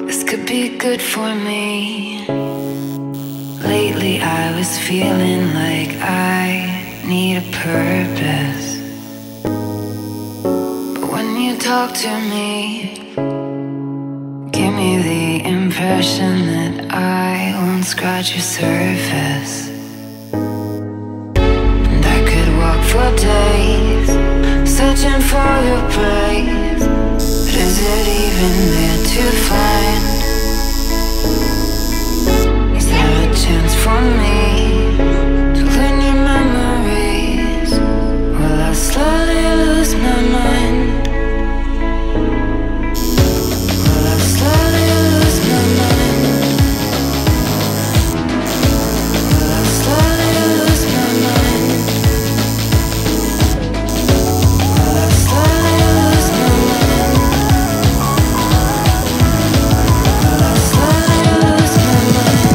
This could be good for me. Lately I was feeling like I need a purpose. But when you talk to me, give me the impression that I won't scratch your surface. And I could walk for days, searching for your praise. But is it even there to find? Is there a chance for me to learn your memories? Will I slowly lose my mind? Will I slowly lose my mind? Will I slowly lose my mind? Will I slowly lose my mind? Will I slowly lose my mind?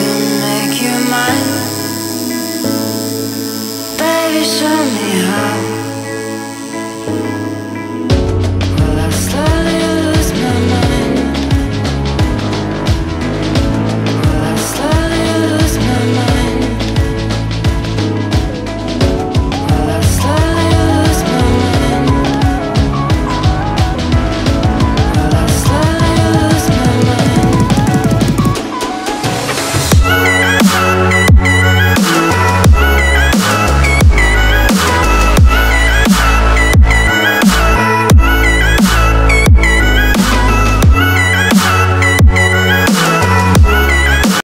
Show me how.